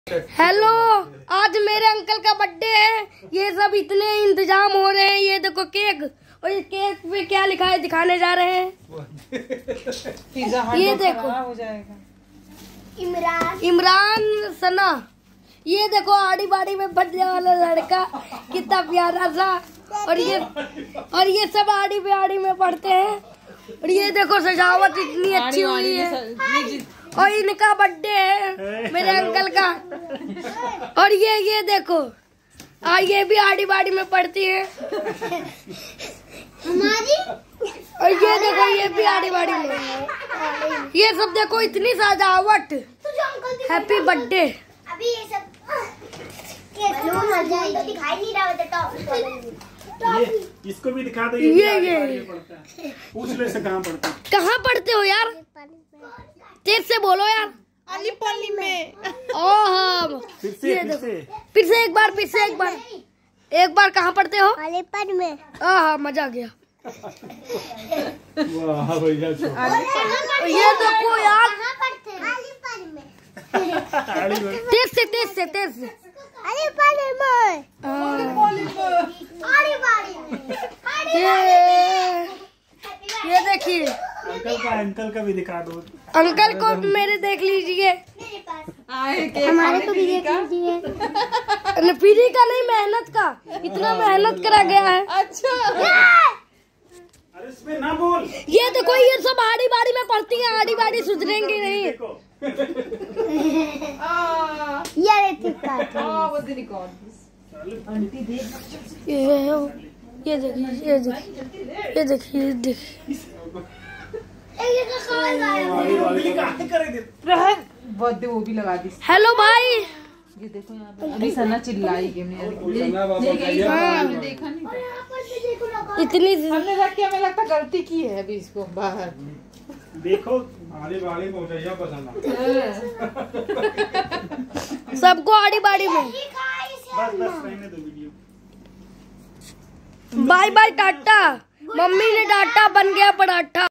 Hello, आज मेरे uncle का बर्थडे है। ये सब इतने इंतजाम हो रहे हैं। ये देखो केक, और ये केक पे क्या लिखा है दिखाने जा रहे हैं। ये देखो हो जाएगा। इमरान सना। ये देखो आड़ी बाड़ी में बर्थडे वाला लड़का कितना प्यारा सा। और ये सब आड़ी बिहाड़ी में पढ़ते हैं। और ये देखो सजावट इतनी अच्छी हुई है। और इनका बर्थडे है मेरे अंकल का। और ये देखो ये भी आड़ी बाड़ी में पढ़ती है हमारी। और ये देखो ये भी आड़ी बाड़ी में। ये सब देखो इतनी सजावट। Happy birthday. अभी ये सब दिखाई नहीं रहा ये इसको भी दिखा दो। ये पूछ ले से कहाँ पढ़ते हो यार? तेज से बोलो यार। अलीपल्ली में। ओह फिर से एक बार कहाँ पढ़ते हो? अलीपन में। मजा आ गया। वाह भैया। ये देखो यार। अलीपन में। तेज से अलीपन में। ये देखिए अंकल का भी दिखा दो। अंकल को मेरे देख लीजिए। हमारे को भी देख लीजिए। पीढ़ी का नहीं, मेहनत का। इतना मेहनत करा गया है। अच्छा अरे इसमें ना बोल। ये देखो ये सब आड़ी बाड़ी में पढ़ती हैं। आड़ी बाड़ी सुधरेंगे नहीं। ये देखिए बर्थडे वो भी लगा दी। हेलो भाई। ये देखो यहाँ पे अभी सना चिल्लाई देखा नहीं इतनी हमने रख के हमें लगता गलती की है अभी इसको बाहर। देखो आड़ी बाड़ी पहुँचाइया पसंद। सबको आड़ी बाड़ी में। बस रहने दो वीडियो। Bye bye tata. मम्मी ने डांटा, बन गया पराठा।